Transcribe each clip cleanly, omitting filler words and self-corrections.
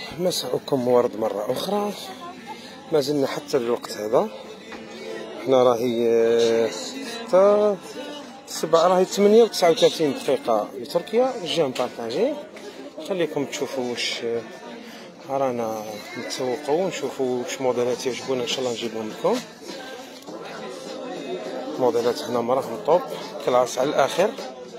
مساءكم ورد مرة أخرى. ما زلنا حتى الوقت هذا، احنا راهي 8 و 39 دقيقة لتركيا. جا نبارطاجي، خليكم تشوفوا واش رانا نتسوقوا ونشوفوا واش موديلات يعجبونا، ان شاء الله نجيبهم لكم. موديلات هنا راهم طوب كلاس على الاخر.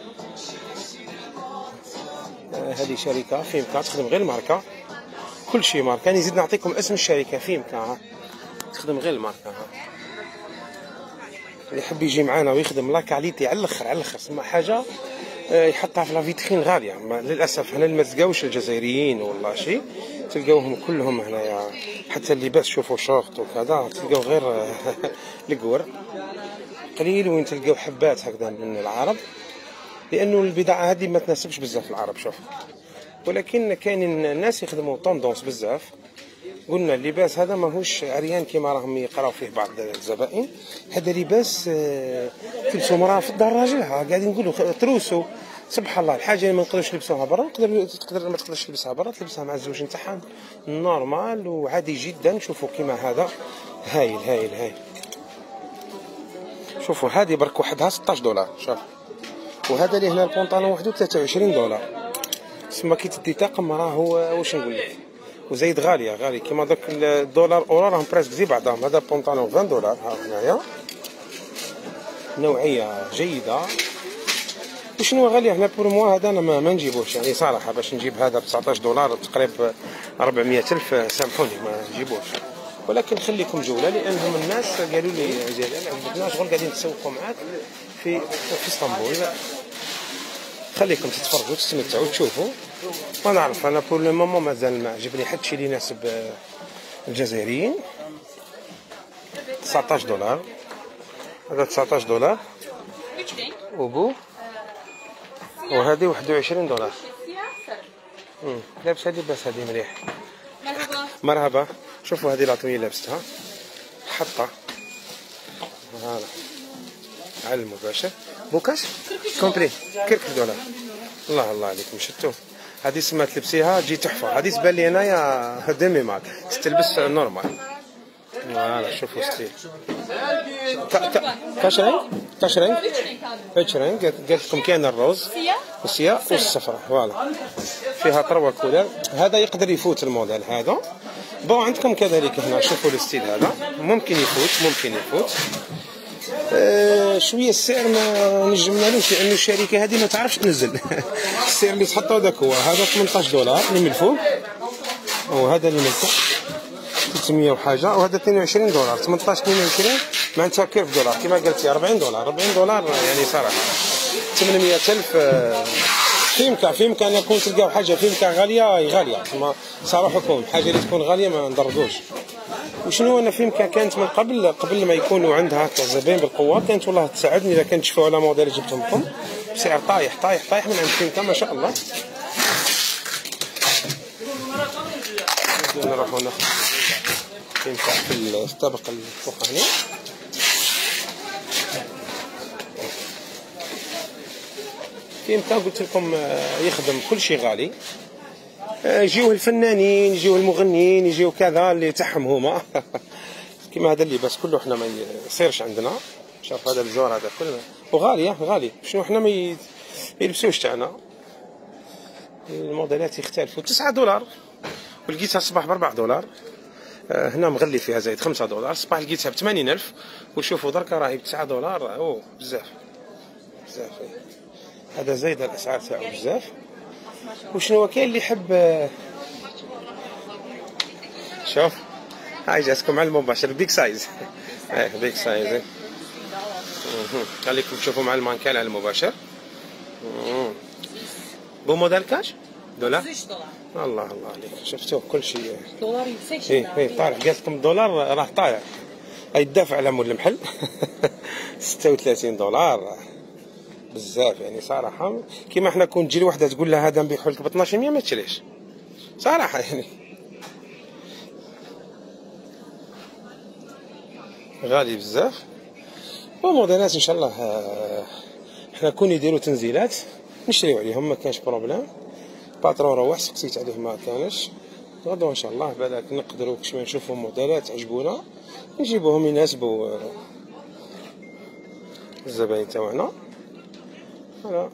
هذه شركة فيمكا تخدم غير الماركة، كل شيء ماركة. نزيد نعطيكم اسم الشركة فيمكا، تخدم غير الماركة. اللي يحب يجي معانا ويخدم لا كاليتي على الاخر على الاخر، سما حاجة يحطها في لافيترين غالية. للأسف هنا ما تلقاوش الجزائريين والله شيء، تلقاوهم كلهم هنايا. حتى اللباس شوفوا شورت وكذا تلقاو غير القور، قليل وين تلقاو حبات هكذا من العرب، لأنه البضاعة هذه ما تناسبش بزاف العرب. شوف، ولكن كاين الناس يخدموا طوندونس بزاف. قلنا اللباس هذا ماهوش عريان كما راهم يقراو فيه بعض الزبائن. هذا لباس تلبسوا مراه في الدار راجلها، قاعدين نقولوا تروسوا. سبحان الله، الحاجه اللي ما نقدروش نلبسوها برا تقدر ما تقدرش تلبسها برا، تلبسها مع الزوج نتاعها نورمال وعادي جدا. شوفوا كيما هذا هايل هايل هايل. شوفوا هذه برك وحدها 16 دولار. شوف، وهذا اللي هنا البونطالون وحده 23 دولار. تسمى كي تدي طاقم راهو واش نقول لك، وزايد غاليه كيما دوك الدولار اورو راهم بريسك زي بعضهم. هذا بونطالون 20 دولار، ها هنايا نوعيه جيده. وشنو غاليه هنا بور موا؟ هذا انا ما نجيبوش يعني صراحه. باش نجيب هذا ب 19 دولار تقريبا 400 الف، سامحوني ما نجيبوش. ولكن خليكم جوله، لانهم الناس قالوا لي زين عجبتنا شغل قاعدين نتسوقوا معاك في اسطنبول. خليكم تتفرجوا تستمتعوا تشوفوا. ما نعرف انا بور لو مومون مازال ما عجبني حتى شي اللي يناسب الجزائريين. 19 دولار، هذا 19 دولار وبو، وهذه 21 دولار. لابسه لباس هذه مليح. مرحبا. شوفوا هذه لاطويه لابستها حطه هذا على المباشر بوكاش كومبلي كيف دولار. الله الله عليكم شفتوا، هذه سما تلبسيها تجي تحفه. هذه تبان لي انايا ديمي مال تلبس نورمال. فوالا شوفوا ستيل كاشرين قالت لكم كاين الروز والسيا والصفراء. فوالا فيها تروى كولر. هذا يقدر يفوت الموديل هذا. بون عندكم كذلك هنا شوفوا الستيل هذا ممكن يفوت شويه. السعر ما نجمنالوش لانه الشركه هذه ما تعرفش تنزل. السعر اللي تحطوا هذاك هو هذا 18 دولار اللي من الفوق، وهذا اللي من تحت 300 وحاجه، وهذا 22 دولار. 18 22 معناتها كيف دولار كما قلتي 40 دولار يعني صراحه 800 الف. فيمكن ان يكون تلقاو حاجه فيمكن غاليه ما صراحكم حاجه اللي تكون غاليه ما ندردوش. وشنو انا فيمكن كانت من قبل ما يكونوا عندها هكا الزباين بالقوه، كانت والله تساعدني اذا كنت تشوفوا على موديل جبتهم لكم بسعر طايح من عند فيمكن ما شاء الله. نروحوا ناخذ فيمكن في الطابق الفوقاني. فيمكن قلت لكم يخدم كل شيء غالي. يجيوه الفنانين، يجيوه المغنيين، يجيوه كذا اللي تاعهم هما. كيما هذا اللباس كله احنا ما يصيرش عندنا. شوف هذا الزور هذا كله وغالي. شنو احنا ما يلبسوش تاعنا. الموديلات يختلفوا. 9 دولار ولقيتها الصباح ب 4 دولار. هنا مغلي فيها زايد 5 دولار. الصباح لقيتها ب 80 الف، وشوفوا دركا راهي ب 9 دولار. اوه بزاف. هذا زايد الاسعار تاعو بزاف. وشنو كاين اللي يحب شوف هاي جاتكم على المباشر بيك سايز. بيك سايز. خليكم تشوفوا مع المانكال على المباشر. بو موديل كاش دولار. الله عليك شفتوه كل شيء دولار طالع. قالت لكم الدولار راه طايح، يدافع على مول المحل. 36 دولار بزاف يعني صراحه. كيما احنا كون تجي لوحده تقول لها هذا نبيعو لك ب 1200 ما تشريش صراحه يعني. غالي بزاف. وموديلات ان شاء الله احنا كون يديروا تنزيلات نشريو عليهم ما كانش بروبليم. باترون روح سقسيت عليه ما كانش. غدوة ان شاء الله بالك نقدروا كش ما نشوفوا موديلات عجبونا نجيبوهم يناسبوا الزباين تاعنا. فوالا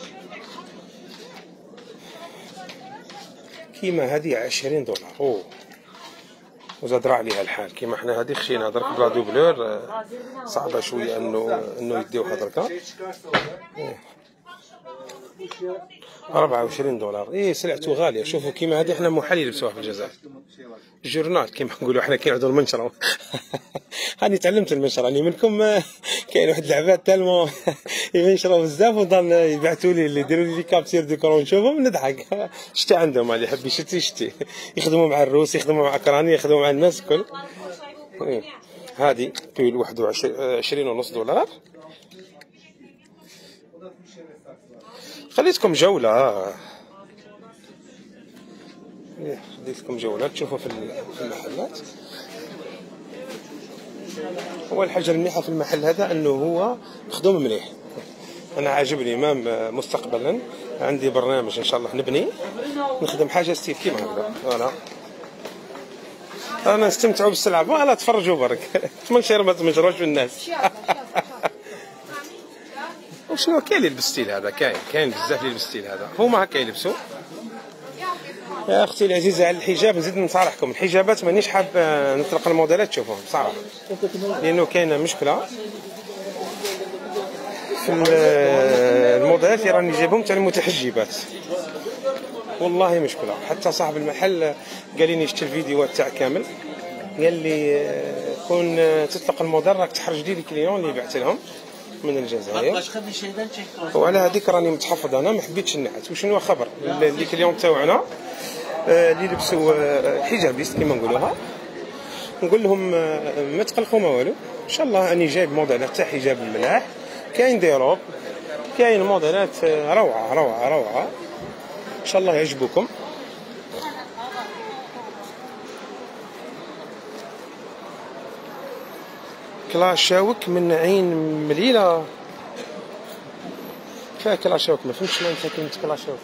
كيما هذه 20 دولار. اوه وزاد راه عليها الحال كيما حنا هذه خشينا درك بلا دوبلور صعبه شويه انه يديوها دركا. 24 دولار. ايه سلعته غاليه. شوفوا كيما هذه حنا محال يلبسوها في الجزائر. الجورنال كيما نقولوا حنا كيعودوا المنشره. هاني تعلمت المنشره راني منكم. كاين واحد العباد تالمون ينشروا بزاف وظل يبعثوا لي اللي يديروا لي كابتير ديكور نشوفهم نضحك. شتي عندهم اللي يحب يشتي يخدموا مع الروس يخدموا مع اوكرانيا يخدموا مع الناس الكل. هذه بيل 21.5 دولار. خليتكم جولة تشوفوا في المحلات. هو الحاجة المليحة في المحل هذا انه هو مخدوم مليح. انا عاجبني مام مستقبلا عندي برنامج ان شاء الله نبني نخدم حاجة ستيل كيما هكذا. فوالا انا نستمتعوا بالسلعة. فوالا تفرجوا برك تمنشر ما تمنشروش في الناس. وشنو كاين اللي يلبس ستيل هذا؟ كاين بزاف اللي يلبس ستيل هذا. هما هكا يلبسوا. يا اختي العزيزه على الحجاب نزيد نصارحكم الحجابات مانيش حاب نطلق الموديلات تشوفوهم بصراحه لانه كاينه مشكله في الموديلات اللي راني جايبهم تاع المتحجبات. والله مشكله. حتى صاحب المحل قال لي شفت الفيديوهات تاع كامل قال لي كون تطلق الموديل راك تحرج لي الكليون اللي بعت لهم من الجزائر. وعلى هذيك راني متحفظ انا ما حبيتش نعت. وشنو خبر اللي كليون تاعنا اللي لبسوا حجابيست كيما نقولوها نقول لهم ما تقلقوا ما والو. ان شاء الله اني جايب موديلات تاع حجاب ملاح. كاين ديروب كاين موديلات روعه روعه روعه ان شاء الله يعجبوكم. كلاشاوك من عين مليله. فيها كلاشاوك ما فهمتش معناتها كلمه كلاشاوك.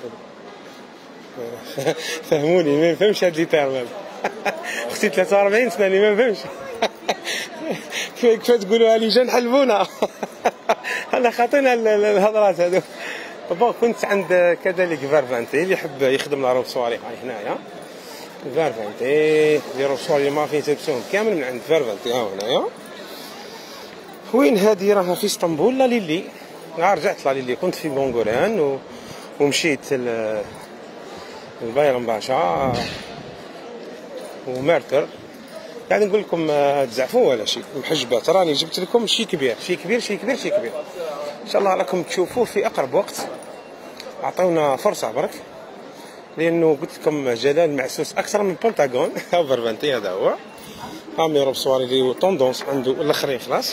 فهموني ما نفهمش هاد لي تيرم. اختي 43 سنه اللي ما نفهمش. كيف تقولوها لي جا نحلبونا. انا خاطينا الهضرات هذو. بون كنت عند كذلك فارفانتي اللي يحب يخدم لا روب سواري هاي هنايا. فارفانتي لي روب سواري ما فين تلبسوهم كامل من عند فارفانتي ها هنايا. وين هذه راها في اسطنبول. لا ليلي رجعت لا ليلي كنت في بونغوران ومشيت البايرن باشا ومارتر. قاعد نقول لكم تزعفوا ولا شيء محجبات. راني جبت لكم شيء كبير شيء كبير شيء كبير شيء كبير ان شاء الله راكم تشوفوه في اقرب وقت. اعطونا فرصه برك لانه قلت لكم جلال معسوس اكثر من بنتاغون. فارفانتي هذا هو هامي روب سواري اللي طوندونس عنده الاخرين خلاص.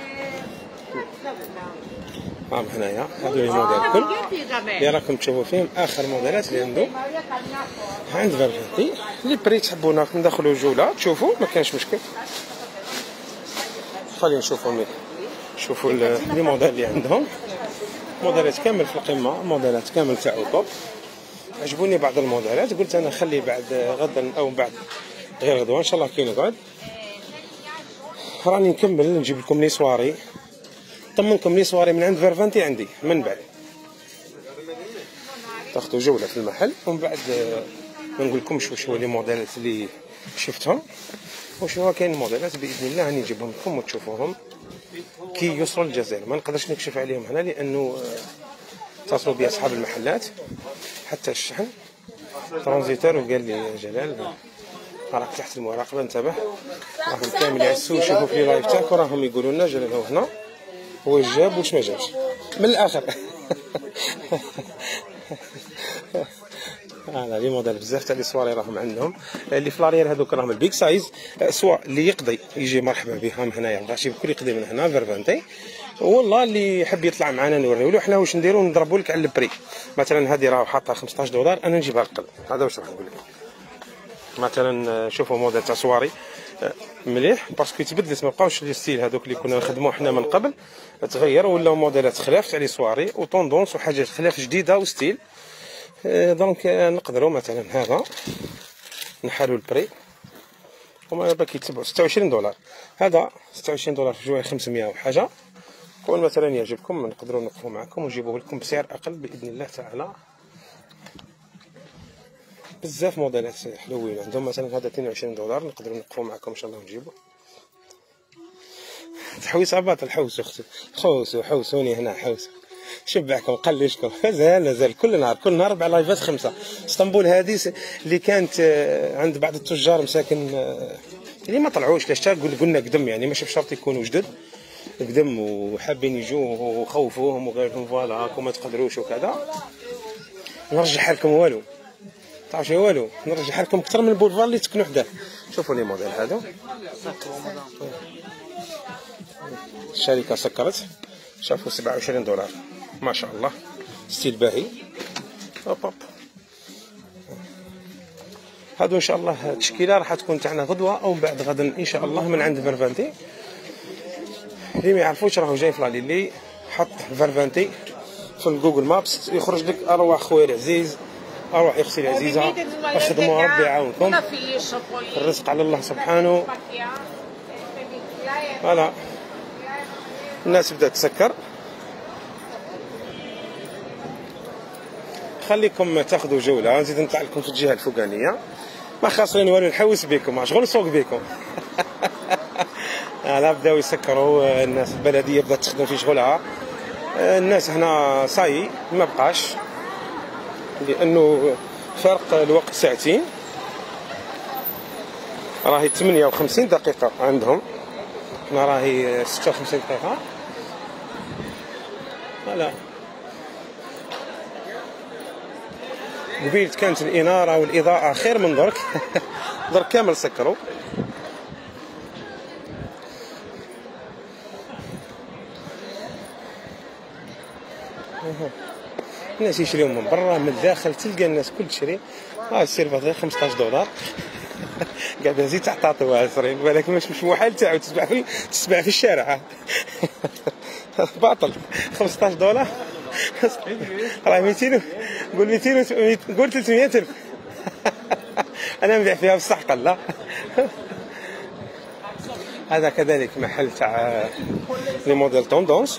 هام هنايا هذو الموديل الكل اللي راكم تشوفوا فيهم اخر موديلات اللي عنده عند فارفانتي. لي بري تحبونا ندخلوا جوله تشوفوا ما كانش مشكل. خلينا نشوفوا لي موديل اللي عندهم. موديلات كامل في القمه موديلات كامل تاع توب. عجبوني بعض الموديلات قلت انا خلي بعد غدا او بعد غير غدوه ان شاء الله كي نقعد راني نكمل نجيب لكم لي سواري. طمنكم لي سواري من عند فارفانتي عندي من بعد تاخذوا جوله في المحل ومن بعد ما نقول لكمش واش هو لي موديلات اللي شفتهم واش هو كاين موديلات باذن الله راني نجيبهم لكم وتشوفوهم كي يوصلوا للجزائر. ما نقدرش نكشف عليهم هنا لانه اتصلوا بي اصحاب المحلات حتى الشحن ترانزيتور وقال لي جلال راك تحت المراقبه انتبه. راهم كامل يعسوا يشوفوا في لايف تاعك وراهم يقولوا لنا جلال هو هنا هو جاب واش ما جابش من الاخر. لي موديل بزاف تاع لي سواري راهم عندهم. اللي في لارير هذوك راهم البيك سايز سواء اللي يقضي يجي مرحبا بهم هنايا مابغاش الكل يقضي من هنا فارفانتي. والله اللي يحب يطلع معنا نوريو له حنا واش نديرو نضربوا لك على البري. مثلا هذه راه حاطه 15 دولار انا نجيبها القل. هذا واش راح نقول لك. مثلا شوفوا موديل تاع سواري مليح باسكو تبدلت ما بقاوش لي ستيل هذوك اللي كنا نخدموا حنا من قبل تغير ولاو موديلات خلاف تاع لي سواري وطوندونس وحاجات خلاف جديده وستيل. دونك نقدروا مثلا هذا نحالوا البري هما دابا كيتبعوا 26 دولار. هذا 26 دولار في جويه 500 وحاجه. كون مثلا يعجبكم نقدروا نوقفوا معكم ونجيبوه لكم بسعر اقل باذن الله تعالى. بزاف موديلات حلوين عندهم، مثلا هذا 22 دولار نقدروا نوقفوا معكم ان شاء الله ونجيبوه. تحويس عباط الحوس اختي، حوسوني هنا حوس شبعكم قلشكم. مازال كل نهار 4 لايفات 5. اسطنبول هذه اللي كانت عند بعض التجار مساكن اللي ما طلعوش لاش قلنا قدم، يعني ماشي بشرط يكونوا جدد قدم وحابين يجوا وخوفوهم وقال لهم فوالا راكم ما تقدروش وكذا. نرجح لكم والو، تعرف شنو والو، نرجح لكم اكثر من البولفار اللي تكونوا حداه. شوفوا لي موديل هذا، الشركه سكرت شافوا 27 دولار ما شاء الله، ستيل باهي. هوب هادو ان شاء الله التشكيله راح تكون تاعنا غدوه او بعد غدا ان شاء الله من عند فيرفانتي. اللي ما يعرفوش راهو جاي فلالي اللي حط فيرفانتي في الجوجل مابس يخرج لك ارواح خويا العزيز، ارواح اختي العزيزه، اخدموا ربي يعاونكم، الرزق على الله سبحانه. فوالا الناس بدات تسكر. خليكم تاخذوا جوله، نزيد نطلع لكم في الجهه الفوقانيه، ما خاصين والو نحوس بكم، شغل نسوق بكم. لا بداو يسكروا الناس، البلديه بدات تخدم في شغلها. الناس هنا صاي ما بقاش، لانه فرق الوقت ساعتين، راهي 58 دقيقه عندهم، هنا راهي 56 دقيقه. لا قبيل كانت الاناره والاضاءه خير من درك. درك كامل سكروا. الناس يشريو من برا من الداخل، تلقى الناس كل تشري. السيرفر غير 15 دولار. قاعد زيد تعطاتو عسرين، ولكن مش محال تعاود تسبع في الشارع. باطل 15 دولار. راه 200 قول 200 قول 300 الف. انا نبيع فيها بصح قله. هذا كذلك محل تاع لي موديل توندونس.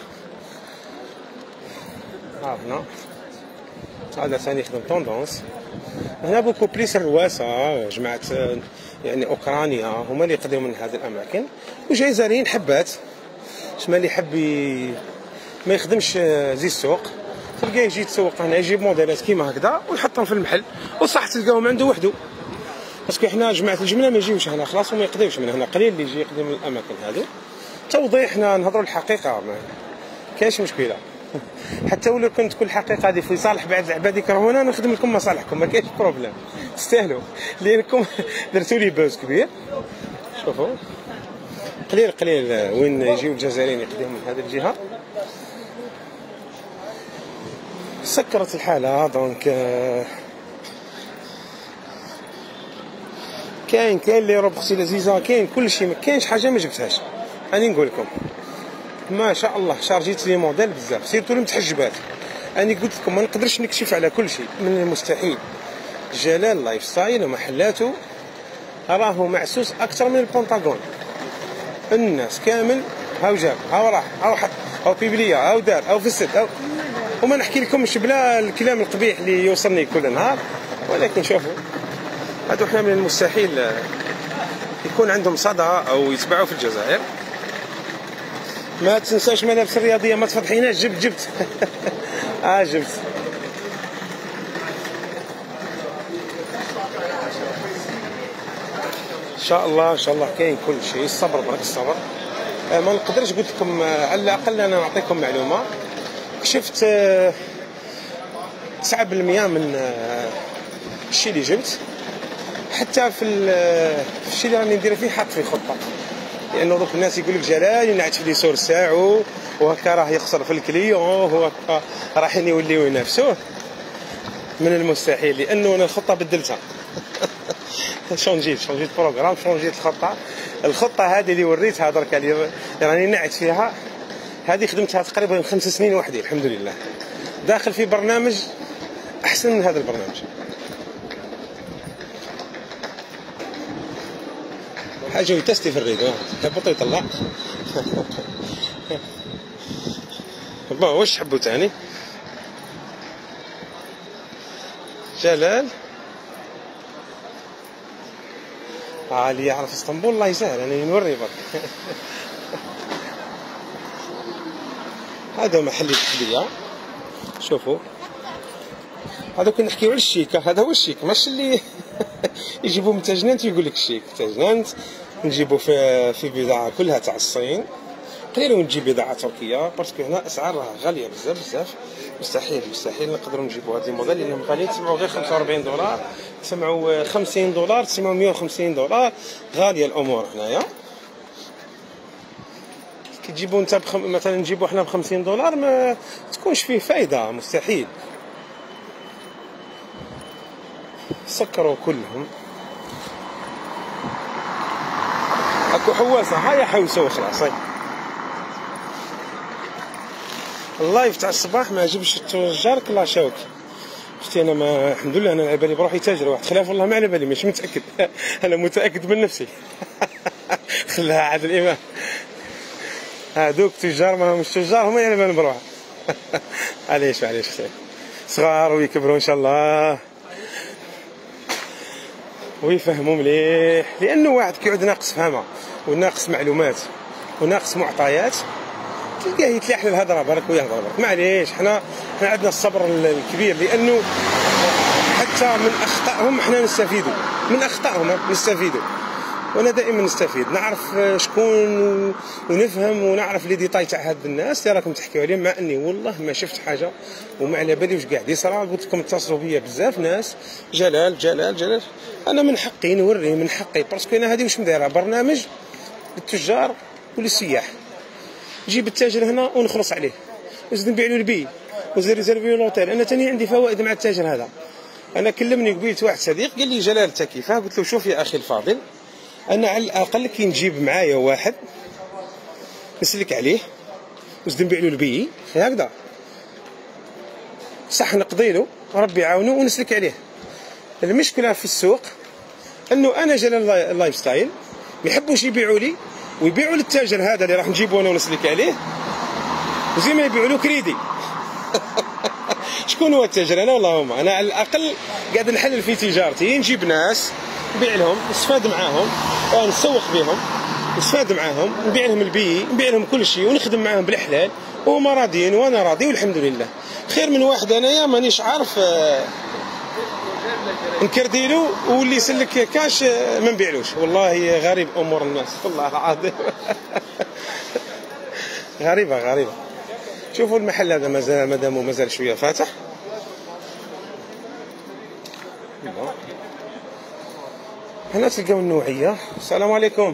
هنا هذا ثاني يخدم توندونس. هنا بوكو بليس الرواسه جماعه يعني اوكرانيا هما اللي يقدموا من هذه الاماكن، وجزائريين حبات. شمال اللي يحب ما يخدمش زي السوق، تلقاه يجي يتسوق هنا، يجيب موديلات كيما هكذا ويحطهم في المحل، وصح تلقاهم عنده وحده. باسكو حنا جماعه الجمله ما يجيوش هنا خلاص وما يقدموش من هنا، قليل اللي يجي يقدم من الاماكن هذو. توضيح، حنا نهضروا الحقيقه، ما كاينش مشكله. حتى ولو كنت كل حقيقه هذه في صالح بعض العباد يكرهونا، نخدم لكم مصالحكم، ما كاينش بروبليم، تستاهلوا، لانكم درتوا لي بوز كبير. شوفوا قليل وين يجيو الجزائريين يقدموا من هذه الجهه. سكرت الحاله دونك. كاين اللي رب اختي العزيزه، كاين كل شيء، ما كاينش حاجه ما جبتهاش. راني نقول لكم ما شاء الله شارجيت لي موديل بزاف، سيرتو المتحجبات. راني قلت لكم ما نقدرش نكشف على كل شيء، من المستحيل. جلال لايف ستايل ومحلاته راهو معسوس اكثر من البنطاغون. الناس كامل هاو جاب هاو راح هاو حط هاو بيبليا هاو دار هاو فسد هاو، وما نحكي لكمش بلا الكلام القبيح اللي يوصلني كل نهار. ولكن شوفوا هادو حنا من المستحيل يكون عندهم صدى او يتباعوا في الجزائر. ما تنساش ملابس الرياضيه، ما تفضحيناش. جبت جبت. ان شاء الله كاين كل شيء. الصبر برك الصبر. ما نقدرش قلت لكم، على الاقل انا نعطيكم معلومه. كشفت 9% من الشيء اللي جبت، حتى في الشيء اللي راني ندير فيه حاط فيه خطه، لانه دوك الناس يقول لك جلال ينعت في لي سور ساعو وهكا راه يخسر في الكليون وهكا رايحين يوليو ينافسوه. من المستحيل، لانه انا الخطه بدلتها. شونجيت بروغرام، شونجيت الخطه هذه اللي وريتها درك اللي راني نعت فيها، هذه خدمتها تقريبا 5 سنين وحدي الحمد لله. داخل في برنامج احسن من هذا البرنامج. حاجه يتستي في الريد هبط ويطلع. بون واش حبوا تاني جلال اللي يعرف اسطنبول الله يسهل انا نوري برك. هذا محل التحليه شوفوا هذا كنا نحكيو على الشيك هذا هو الشيك ماشي اللي يجيبوه من تاجنانت ويقول لك الشيك تاجنانت نجيبو في بضاعه كلها تاع الصين قليل ونجيب بضاعه تركيه باسكو هنا اسعار راها غاليه بزاف بزاف مستحيل نقدروا نجيبوا هذه الموديل لانهم غاليين تسمعوا غير 45 دولار تسمعوا 50 دولار تسمعوا 150 دولار غاليه الامور هنايا كي تجيبوا انت مثلا نجيبوا حنا ب 50 دولار ما تكونش فيه فايده مستحيل سكروا كلهم اكو حواسه هيا حوسه وخلاص اللايف تاع الصباح ما عجبش التجار كلاشاوك اختي انا ما الحمد لله انا على بالي بروحي تاجر واحد خلاف والله ما على بالي مش متاكد انا متاكد من نفسي خلاها عاد الامام هادوك تجار ما همش تجار هما على بالهم بروحهم معليش اختي صغار ويكبروا ان شاء الله ويفهموا مليح لانه واحد كيعود ناقص فهمه وناقص معلومات وناقص معطيات تلقاه يتلاح للهضره برك ويهضر برك معليش حنا عندنا الصبر الكبير لانه حتى من اخطائهم حنا نستفيدوا من اخطائهم نستفيدوا وانا دائما نستفيد نعرف شكون ونفهم ونعرف لي ديتاي تاع هاد الناس اللي راكم تحكيو عليهم مع اني والله ما شفت حاجه وما على بالي واش قاعد يصرا قلت لكم اتصلوا بيا بزاف ناس جلال انا من حقي نوريه من حقي باسكو انا هذه واش نديرها برنامج للتجار وللسياح نجيب التاجر هنا ونخلص عليه وزيد نبيع له البي وزيد ريزيرفي لوطيل انا تاني عندي فوائد مع التاجر هذا انا كلمني قبيلت واحد صديق قال لي جلال انت كيفاه قلت له شوف يا اخي الفاضل انا على الاقل كي نجيب معايا واحد نسلك عليه وزيد نبيع له البي هكذا صح نقضي له ربي يعاونه ونسلك عليه المشكله في السوق انه انا جلال اللايف ستايل ما يحبوش يبيعوا لي ويبيعوا للتاجر هذا اللي راح نجيبه انا ونسلك عليه وزي ما يبيعوا له كريدي شكون هو التاجر انا والله انا على الاقل قاعد نحلل في تجارتي نجيب ناس نبيع لهم نستفاد معاهم نسوق بهم نستفاد معاهم نبيع لهم البي نبيع لهم كل شيء ونخدم معاهم بالحلال وهما راضيين وانا راضي والحمد لله خير من واحد انايا مانيش عارف نكرديلو واللي يسلك كاش ما نبيعلوش والله غريب امور الناس والله العظيم غريبه شوفوا المحل هذا مازال شويه فاتح هنا تلقاو النوعيه السلام عليكم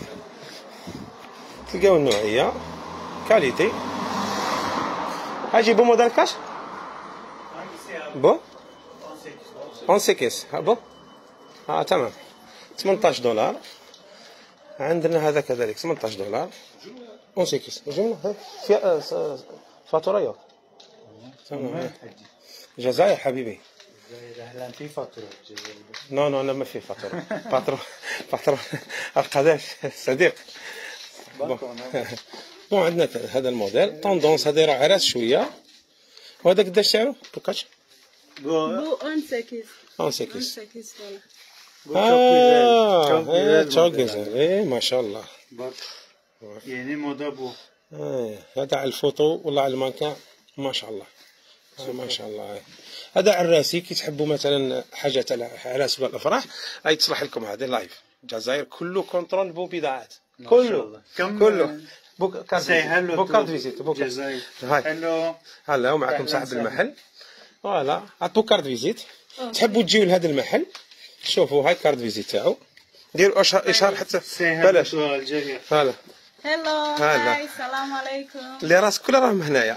تلقاو النوعيه كاليتي اجيبو موديل كاش بون 11 كيس بون تمام 18 دولار عندنا هذا كذلك 18 دولار 11 كيس جمله فاتوره تمام جزائر حبيبي الان في فاتوره نو انا ما في فاتوره فاتوره القداش صديق بون عندنا هذا الموديل طوندونس هذا راه عراس شويه وهذا قداش سعره بوكاش بو 11 كيس 11 كيس 11 كيس تشوكيزر ما شاء الله يعني موضه بو هذا على الفوتو والله على المانكا ما شاء الله ما شاء الله هذا عراسي كي تحبوا مثلا حاجه تاع عراس ولا الافراح هاي تصلح لكم هذا لايف الجزائر كله كونترول بو بضاعات كله بوكارت فيزيت الجزائر هلا ومعكم صاحب المحل فوالا عطو كارت فيزيت تحبوا تجيو لهذا المحل شوفوا هاي كارت فيزيت تاعو ديروا اشهار حتى بلاش هلا هلو هاي السلام عليكم اللي راس كل راهم هنايا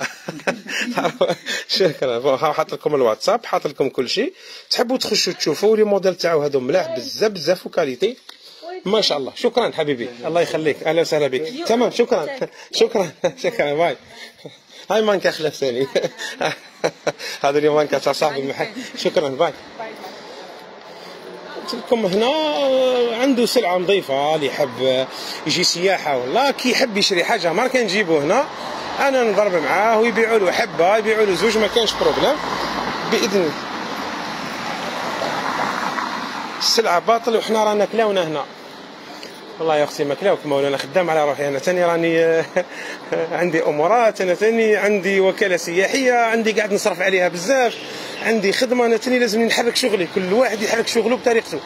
شكرا حاط لكم الواتساب حاط لكم كل شيء تحبوا تخشوا تشوفوا لي موديل تاعو هذو ملاح بزاف وكاليتي ما شاء الله شكرا حبيبي الله يخليك اهلا وسهلا بك تمام شكرا باي هاي مانكا خلاف ثاني هذا اليوم مانكا تاع صاحب المحل شكرا باي قلت لكم هنا عنده سلعه نظيفه اللي يحب يجي سياحه والله كي يحب يشري حاجه ما كنجيبو هنا، انا نضرب معاه ويبيعوا له حبه يبيعوا له زوج ما كانش بروبليم باذن الله. السلعه باطل وحنا رانا كلاونا هنا والله يا اختي ما كلاوك مولانا، خدام على روحي انا تاني راني عندي امورات، انا تاني عندي وكاله سياحيه عندي قاعد نصرف عليها بزاف، عندي خدمه انا تاني لازم نحرك شغلي، كل واحد يحرك شغله بطريقته.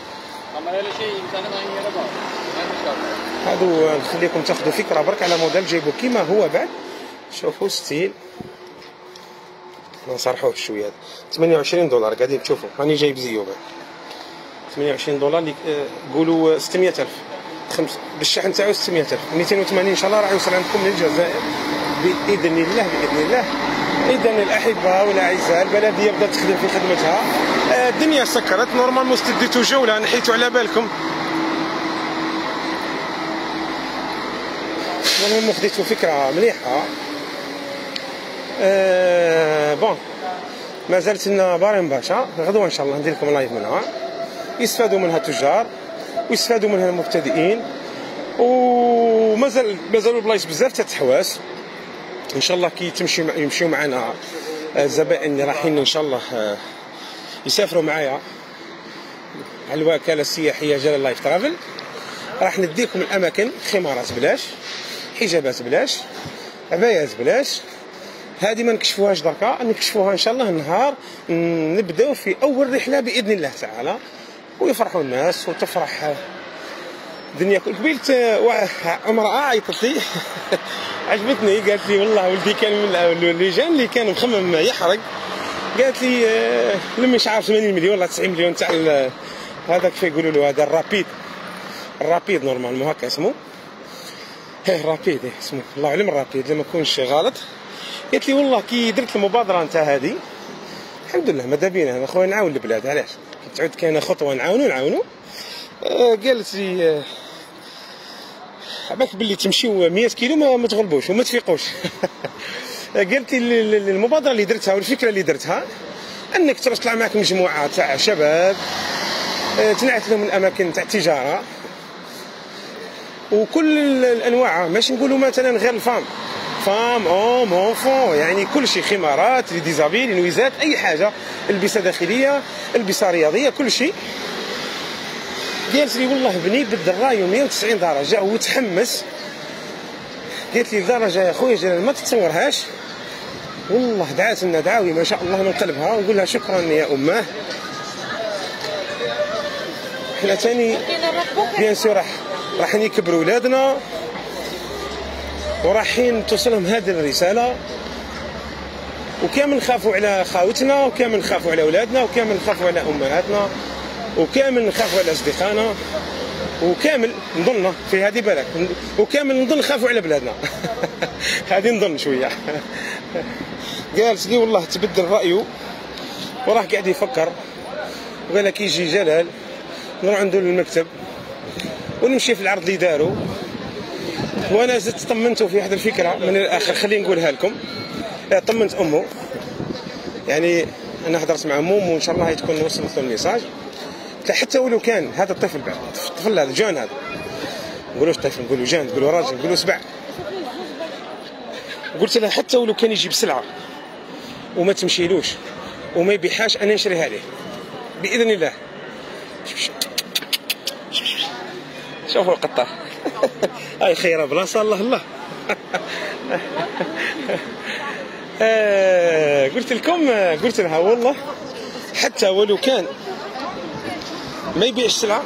هادو نخليكم تاخذوا فكره برك على موديل جايبو كيما هو بعد. شوفوا ستيل ما نصرحوه شويه. $28 قاعدين تشوفوا راني جايب زيو بعد $28 اللي قولوا 600,000 بالشحن تاعو 600,000 280 ان شاء الله راح يوصل عندكم للجزائر باذن الله باذن الله. اذا الاحبه والاعزاء البلديه بدات تخدم في خدمتها، الدنيا سكرت نورمالمون استديتو جوله نحيتو على بالكم، المهم خديتو فكره مليحه. بون ما زالت لنا بارين باشا غدوه ان شاء الله ندير لكم لايف منها يستفادوا منها التجار ويستفادوا منها المبتدئين، ومازالوا بلايص بزاف تاع الحواس ان شاء الله كي يمشيو معنا الزبائن اللي رايحين ان شاء الله يسافروا معايا على الوكاله السياحيه جلال لايف ترافل. راح نديكم الاماكن، خمارات بلاش، حجابات بلاش، عبايات بلاش، هذه ما نكشفوهاش دركا، نكشفوها ان شاء الله نهار نبداو في اول رحله باذن الله تعالى ويفرحوا الناس وتفرح الدنيا. قبيلت امراه عيطت لي عجبتني، قالت لي والله ولدي كان من اللجان اللي كان مخمم يحرق، قالت لي لمي شعار 80 مليون ولا 90 مليون تاع هذاك كيف يقولوا له هذا الرابيد نورمالمون هكا اسمه رابيد اسمه الله اعلم الرابيد لما نكونش غلط. قالت لي والله كي درت المبادره نتاع هذه الحمد لله ماذا بينا انا خويا نعاون البلاد، علاش تعود كاينه خطوه نعاونوا. قالت لي عباك باللي تمشيو 100 كيلو ما تغلبوش وما تفيقوش. قالت لي المبادره اللي درتها والفكره اللي درتها انك تطلع معك مجموعه تاع شباب تنعت لهم الاماكن تاع التجاره وكل الانواع، ماشي نقولوا مثلا غير الفام اوم اونفون، يعني كل شيء، خمارات لي ديزابيل نويزات اي حاجه، البسه داخليه البسه رياضيه كل شيء. قالت لي والله بني بدل رايو 190 درجه وتحمس، قالت لي لدرجه يا خويا جلال ما تتصورهاش، والله دعات لنا دعاوي ما شاء الله من قلبها، ونقول لها شكرا يا اماه. احنا ثاني بيان سور راح يكبروا ولادنا ورايحين توصلهم هذه الرساله، وكامل نخافوا على خاوتنا وكامل نخافوا على اولادنا وكامل نخافوا على امهاتنا وكامل نخافوا على اصدقائنا وكامل نظن في هذه بالك وكامل نظن نخافوا على بلادنا. هذه نظن شويه. قالت لي والله تبدل رايه وراه قاعد يفكر، وقال لك يجي جلال نروح عنده للمكتب ونمشي في العرض اللي داروا. وانا زدت طمنته في واحد الفكره من الاخر خليني نقولها لكم. طمنت امه، يعني انا هضرت مع امه وان شاء الله تكون وصلت له الميساج، حتى ولو كان هذا الطفل بعد الطفل هذا جان، هذا نقولوش طفل نقولوا جان، نقولوا راجل، نقولوا سبع. قلت لها حتى ولو كان يجيب سلعه وما تمشيلوش وما يبيعهاش انا نشريها عليه باذن الله. شوفوا القطه هاي خيره بلاصه الله. قلت لها والله حتى ولو كان ما يبيعش سلعه،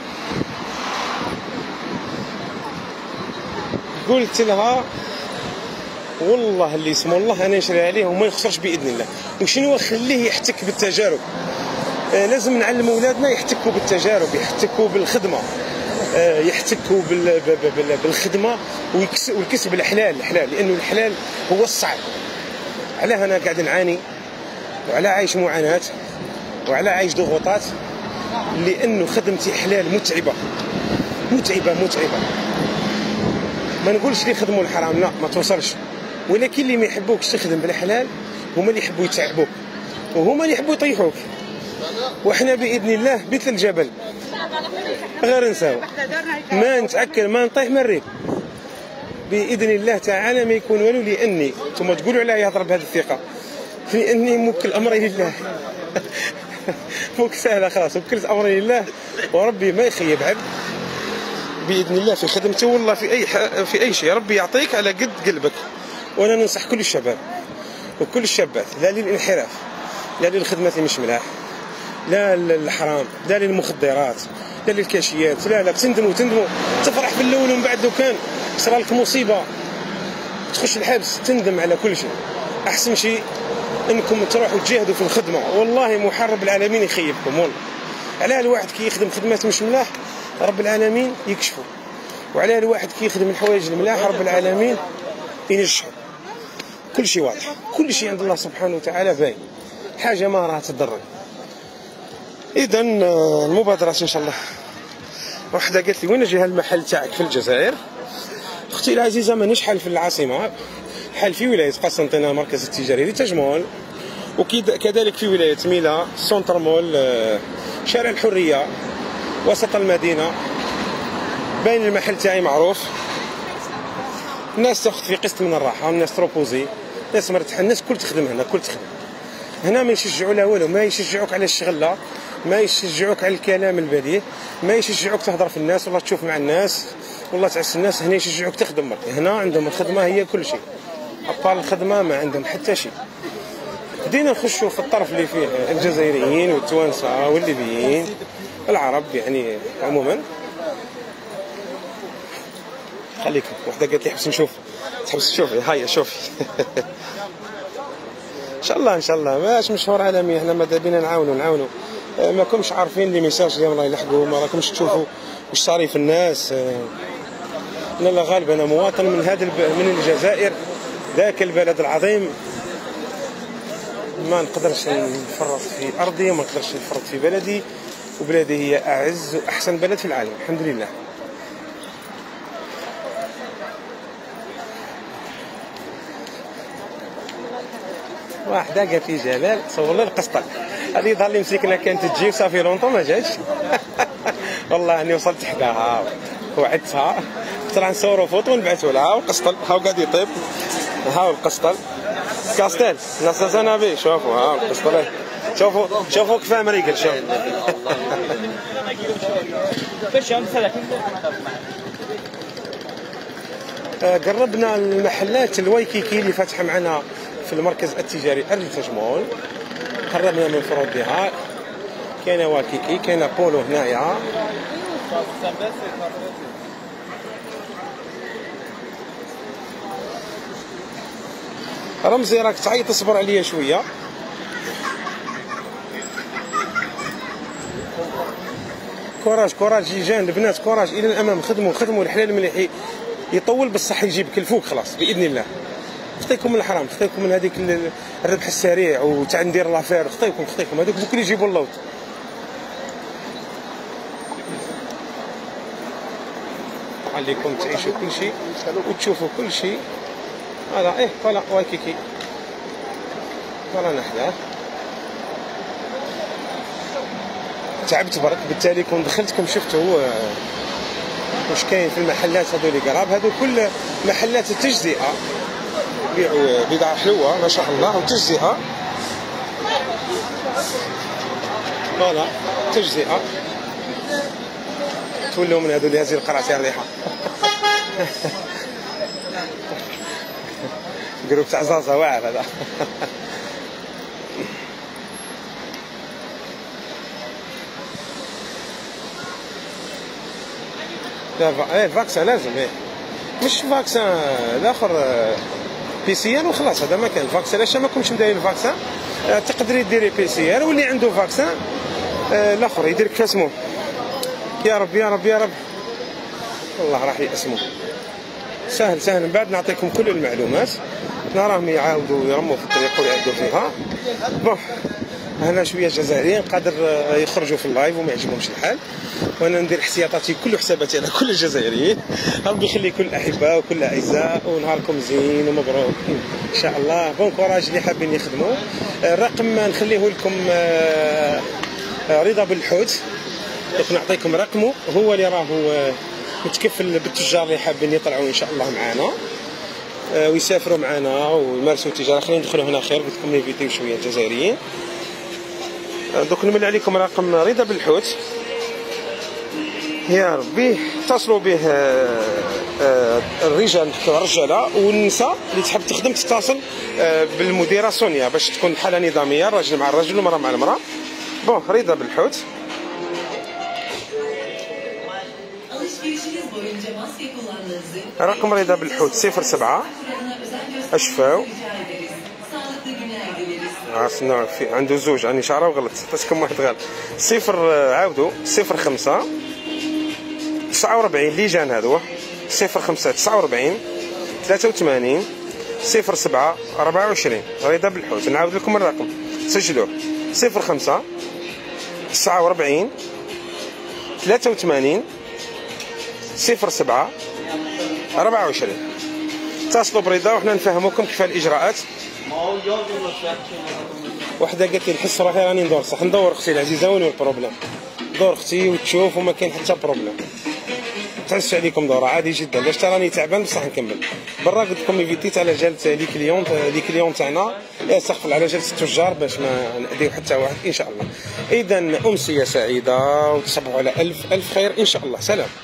قلت لها والله اللي اسمه الله انا نشري عليه وما يخسرش باذن الله. وشنو خليه يحتك بالتجارب، لازم نعلم اولادنا يحتكوا بالتجارب، يحتكوا بالخدمه، يحتكوا بالخدمه والكسب الحلال، لانه الحلال هو الصعب. علاه انا قاعد نعاني وعلى عايش معاناه وعلى عايش ضغوطات، لانه خدمتي حلال متعبه. ما نقولش لي يخدموا الحرام، لا ما توصلش، ولكن اللي ما يحبوكش تخدم بالحلال هما اللي يحبوا يتعبوك وهما اللي يحبوا يطيحوك. وحنا باذن الله مثل الجبل غير نساو ما نتاكل ما نطيح ما نريب باذن الله تعالى، ما يكون والو، لاني ثم تقولوا عليا يهضر بهذه الثقه، لاني موكل امري لله. موك سهله خلاص، وكلت امري لله، وربي ما يخيب عبد باذن الله في خدمته. والله في اي شيء ربي يعطيك على قد قلبك. وانا ننصح كل الشباب وكل الشابات، لا للانحراف، لا للخدمات اللي مش ملاح، لا للحرام، لا للمخدرات، لا للكاشيات، لا تندموا تفرح في الاول، ومن بعد لو كان صرا لك مصيبه تخش الحبس تندم على كل شيء. احسن شيء انكم تروحوا تجاهدوا في الخدمه، والله محارب العالمين يخيبكم. والله على الواحد كي يخدم خدمات مش ملاح رب العالمين يكشفوا، وعلى الواحد كي يخدم الحوايج الملاح رب العالمين ينجحوا. كل شيء واضح، كل شيء عند الله سبحانه وتعالى باين، حاجه ما راها تضرك. اذا المبادرات ان شاء الله. وحده قالت لي وين جهه المحل تاعك في الجزائر؟ اختي العزيزه مانيش حال في العاصمه، حال في ولايه قسنطينه المركز التجاري لتجمول، وكذلك في ولايه ميلا سونتر مول، شارع الحريه، وسط المدينه. باين المحل تاعي معروف، الناس تاخذ في قسط من الراحه، الناس تروبوزي، الناس مرتاحه، الناس كل تخدم هنا، كل تخدم هنا. ما يشجعوا لا والو، ما يشجعوك على الشغله، ما يشجعوك على الكلام البذيء، ما يشجعوك تهضر في الناس والله تشوف مع الناس والله تعس الناس. هنا يشجعوك تخدم مرة. هنا عندهم الخدمه هي كل شيء، ابطال الخدمه ما عندهم حتى شيء. بدينا نخشوا في الطرف اللي فيه الجزائريين والتوانسه والليبيين العرب يعني عموما. خليكم. وحده قالت لي حبس نشوف، تحبس تشوفي، هيا شوفي. ان شاء الله ماش مشهور عالمي، احنا ماذا بينا نعاونوا. ما كنتش عارفين لي ميساج اللي راه يلحقوا، ما راكمش تشوفوا واش صاري في الناس. انا لا غالب، انا مواطن من الجزائر، ذاك البلد العظيم. ما نقدرش نفرط في ارضي، وما نقدرش نفرط في بلدي، وبلادي هي اعز واحسن بلد في العالم الحمد لله. واحده قالت لي جلال صور لي القسطل، هذه يظهر لي مسكينه كانت تجي وصافي لونطون ما جاتش. والله اني وصلت حداها وعدتها، قلت راه نصوروا فوطو ونبعثوا لها. والقسطل هاو قاعد يطيب، هاو القسطل كاستيل ناس نبي. شوفوا هاو القسطل، شوفوا كيف مريقل. شوف قربنا المحلات الوايكيكي اللي فاتحه معنا في المركز التجاري التجمول، قربنا من فروضها. كاينه واكيكي، كاينه بولو هنايا. رمزي راك تعيط، تصبر عليا شويه. كوراج جيجان البنات، كوراج الى الامام. خدموا الحلال مليح يطول بصح يجيبك الفوق خلاص باذن الله. خطيكم من الحرام، خطيكم من هذيك الربح السريع وتاع ندير لافير. خطيكم هذوك بكل يجيبوا اللوط. عليكم تعيشوا كل شيء وتشوفوا كل شيء. هذا فوالا وايكيكي، فوالا نحلاه. تعبت برك، بالتالي كون دخلتكم شفتوا واش كاين في المحلات هذول قراب. هذو كل محلات التجزئه، يبيعوا بضاعه حلوه ما شاء الله وتجزئه. فوالا تجزئه، تولوا من هذو اللي هازين القرعه تاع الريحه. جروب تاع زازا واعر هذا. لا الفاكسان لازم، مش فاكسان الاخر بي سي ار وخلاص. هذا ما كان الفاكسان. علاش ما كنتش دايرين الفاكسان؟ تقدري ديري بي سي ار، واللي عنده فاكسان الاخر يدير كيف اسمه. يا رب يا رب يا رب، والله راح يقسموا. سهل من بعد نعطيكم كل المعلومات. نراهم يعاودوا يرموا في الطريق ويعدوا فيها. بون هنا شويه جزائريين قادر يخرجوا في اللايف وما يعجبهمش الحال، وانا ندير احتياطاتي كل حساباتي على كل الجزائريين. ربي يخلي كل الاحباء وكل الاعزاء، ونهاركم زين ومبروك ان شاء الله. بون كوراج اللي حابين يخدموا. الرقم نخليه لكم رضا بالحوت دوك نعطيكم رقمه، هو اللي راهو متكفل بالتجار اللي حابين يطلعوا ان شاء الله معنا ويسافروا معنا ويمارسوا التجاره. خلينا ندخلوا هنا خير، قلت لكم نيفيتيو شويه الجزائريين. دوك نملي عليكم رقم رضا بالحوت، يا ربي اتصلوا به الرجال والرجاله، والنساء اللي تحب تخدم تتصل بالمديره سونيا باش تكون الحاله نظاميه، الراجل مع الرجل والمراه مع المراه. بون رضا بالحوت. رقم رضا بالحوت 07 اشفاو عرفنا في عنده زوج، راني شعره وغلط عطيتكم واحد غلط. 0 05 49 اللي جان هذا هو 05 49 83 07 24 رضا بالحوت. نعاود لكم الرقم سجلوه 05 49 83 07 24. اتصلوا برضا وحنا نفهموكم كيف الاجراءات. وحده قالت لي نحس روحي راني ندور، صح ندور اختي العزيزه وين البروبليم، دور اختي وتشوف وما كاين حتى بروبليم. تحس عليكم دوره عادي جدا، لاش راني تعبان بصح نكمل. برا قلت لكم ايفيتيت على جالت لي كليون تاعنا استغفر على جالس التجار باش ما نأذيو حتى واحد ان شاء الله. اذا امسيه سعيده وتصبحوا على الف خير ان شاء الله. سلام.